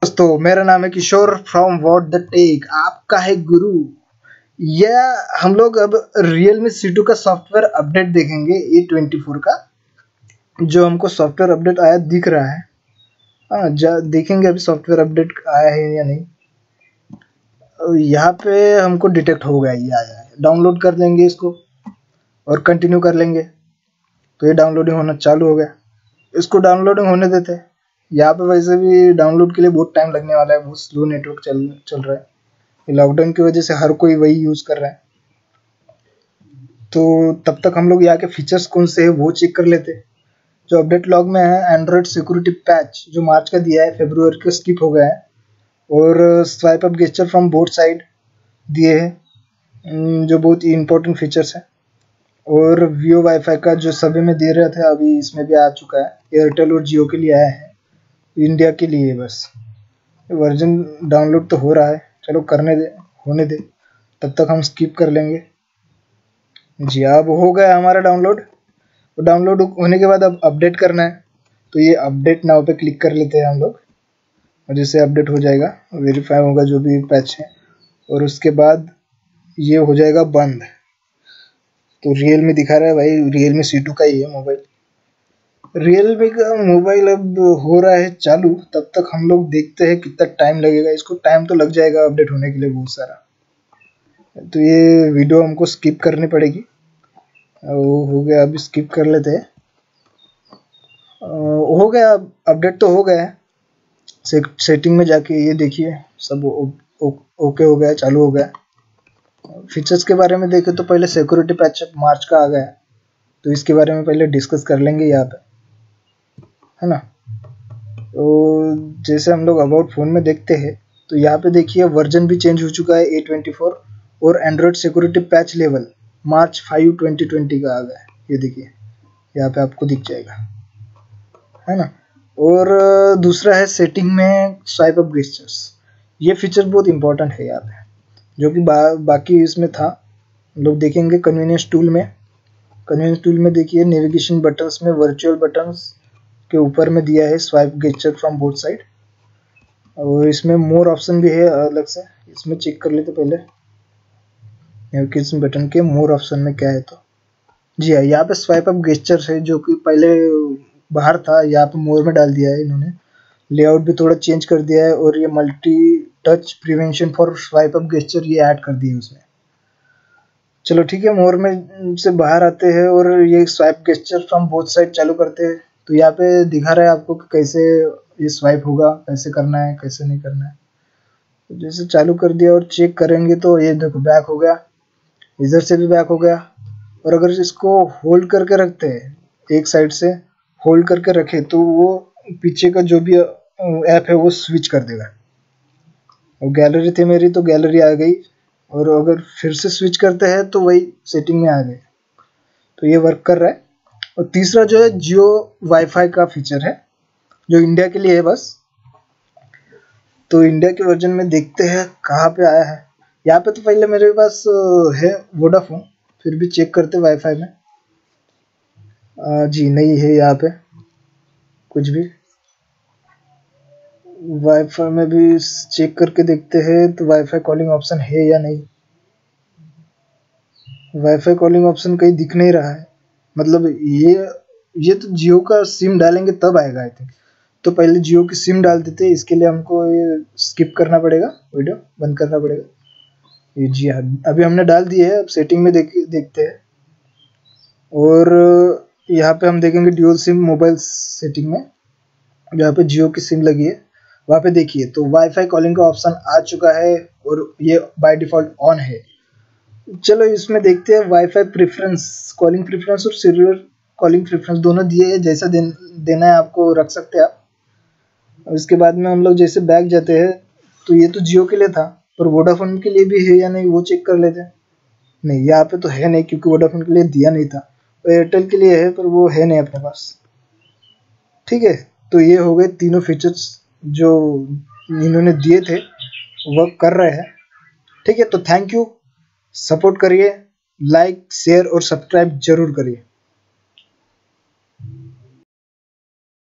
दोस्तों, मेरा नाम है Kishore from what the tech, आपका है गुरु। यह हम लोग अब Realme C2 का सॉफ्टवेयर अपडेट देखेंगे, A24 का जो हमको सॉफ्टवेयर अपडेट आया दिख रहा है। देखेंगे अभी सॉफ्टवेयर अपडेट आया है या नहीं। यहाँ पे हमको डिटेक्ट हो गया, ये आया है। डाउनलोड कर लेंगे इसको और कंटिन्यू कर लेंगे तो ये डाउनलोडिंग होना चालू हो गया। इसको डाउनलोडिंग होने देते हैं। यहाँ पे वैसे भी डाउनलोड के लिए बहुत टाइम लगने वाला है, बहुत स्लो नेटवर्क चल रहा है। लॉकडाउन की वजह से हर कोई वही यूज़ कर रहा है, तो तब तक हम लोग यहाँ के फीचर्स कौन से है वो चेक कर लेते हैं। जो अपडेट लॉग में है, एंड्रॉयड सिक्योरिटी पैच जो मार्च का दिया है, फरवरी का स्किप हो गया है। और swipe up gesture from both side दिए हैं, जो बहुत ही इंपॉर्टेंट फीचर्स है। और वियो वाईफाई का जो सभी में दे रहे थे, अभी इसमें भी आ चुका है। एयरटेल और जियो के लिए आया है, इंडिया के लिए बस वर्जन डाउनलोड तो हो रहा है। चलो करने दे, होने दे, तब तक हम स्किप कर लेंगे। जी, अब हो गया हमारा डाउनलोड। तो डाउनलोड होने के बाद अब अपडेट करना है, तो ये अपडेट नाउ पे क्लिक कर लेते हैं हम लोग। और जैसे अपडेट हो जाएगा, वेरीफाई होगा जो भी पैच है, और उसके बाद ये हो जाएगा बंद। तो Realme दिखा रहा है भाई, Realme C2 का ही है मोबाइल। Realme का मोबाइल अब हो रहा है चालू, तब तक हम लोग देखते हैं कितना टाइम लगेगा। इसको टाइम तो लग जाएगा अपडेट होने के लिए बहुत सारा, तो ये वीडियो हमको स्किप करनी पड़ेगी। वो हो गया, अभी स्किप कर लेते हैं। हो गया, अपडेट तो हो गया है। सेटिंग में जाके ये देखिए, सब ओके हो गया, चालू हो गया। फीचर्स के बारे में देखें तो पहले सिक्योरिटी पैच मार्च का आ गया है, तो इसके बारे में पहले डिस्कस कर लेंगे यहाँ पे, है ना। तो जैसे हम लोग अबाउट फ़ोन में देखते हैं, तो यहाँ पे देखिए वर्जन भी चेंज हो चुका है A24, और android security patch level March 5, 2020 का आ गया है। ये देखिए यहाँ पे आपको दिख जाएगा, है ना। और दूसरा है सेटिंग में स्वाइप अप गेस्चर्स। ये फीचर बहुत इंपॉर्टेंट है यहाँ पे, जो कि बाकी इसमें था। हम लोग देखेंगे कन्वीनियंस टूल में देखिए, नेविगेशन बटन्स में वर्चुअल बटन्स के ऊपर में दिया है swipe gesture from both side. और इसमें मोर ऑप्शन भी है अलग से, इसमें चेक कर लेते पहले नेविगेशन बटन के मोर ऑप्शन में क्या है। तो जी हाँ, यहाँ पे स्वाइप अप गेस्चर है जो कि पहले बाहर था, यहाँ पे मोर में डाल दिया है इन्होंने। लेआउट भी थोड़ा चेंज कर दिया है, और ये multi touch prevention for swipe up gesture ये ऐड कर दिए उसमें। चलो ठीक है, मोर में से बाहर आते हैं और ये swipe gesture from both side चालू करते हैं। तो यहाँ पे दिखा रहा है आपको कि कैसे ये स्वाइप होगा, कैसे करना है, कैसे नहीं करना है। तो जैसे चालू कर दिया और चेक करेंगे तो ये देखो बैक हो गया, इधर से भी बैक हो गया। और अगर इसको होल्ड करके रखते हैं, एक साइड से होल्ड करके रखे, तो वो पीछे का जो भी ऐप है वो स्विच कर देगा। और गैलरी थी मेरी, तो गैलरी आ गई, और अगर फिर से स्विच करते हैं तो वही सेटिंग में आ गए। तो ये वर्क कर रहा है। और तीसरा जो है जियो वाईफाई का फीचर है, जो इंडिया के लिए है बस। तो इंडिया के वर्जन में देखते हैं कहाँ पे आया है। यहाँ पे तो पहले मेरे पास है वोडाफोन, फिर भी चेक करते वाईफाई में। जी नहीं है यहाँ पे कुछ भी। वाईफाई में भी चेक करके देखते हैं, तो वाईफाई कॉलिंग ऑप्शन है या नहीं। वाईफाई कॉलिंग ऑप्शन कहीं दिख नहीं रहा है, मतलब ये तो जियो का सिम डालेंगे तब आएगा आई थिंक। तो पहले जियो की सिम डाल देते हैं, इसके लिए हमको ये स्किप करना पड़ेगा, वीडियो बंद करना पड़ेगा। ये जी हाँ, अभी हमने डाल दिए है। अब सेटिंग में देखते हैं, और यहाँ पे हम देखेंगे ड्यूल सिम मोबाइल सेटिंग में, जहाँ पे जियो की सिम लगी है वहाँ पे देखिए तो वाईफाई कॉलिंग का ऑप्शन आ चुका है, और ये बाय डिफ़ॉल्ट ऑन है। चलो इसमें देखते हैं वाईफाई प्रेफरेंस, कॉलिंग प्रेफरेंस और सीरियल कॉलिंग प्रेफरेंस दोनों दिए हैं। जैसा देना है आपको रख सकते हैं आप। और इसके बाद में हम लोग जैसे बैक जाते हैं, तो ये तो जियो के लिए था, पर वोडाफोन के लिए भी है या नहीं वो चेक कर लेते हैं। नहीं, यहाँ पे तो है नहीं, क्योंकि वोडाफोन के लिए दिया नहीं था। एयरटेल के लिए है, पर वो है नहीं अपने पास। ठीक है, तो ये हो गए तीनों फीचर्स जो इन्होंने दिए थे, वर्क कर रहे हैं। ठीक है, तो थैंक यू, सपोर्ट करिए, लाइक शेयर और सब्सक्राइब जरूर करिए।